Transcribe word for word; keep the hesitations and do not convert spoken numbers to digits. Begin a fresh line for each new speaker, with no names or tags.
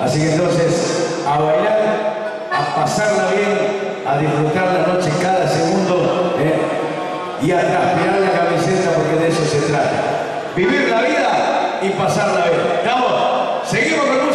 Así que entonces, a bailar, a pasarla bien, a disfrutar la noche cada segundo, ¿eh? Y a transpirar la camiseta, porque de eso se trata. Vivir la vida y pasarla bien. ¿Estamos? Seguimos con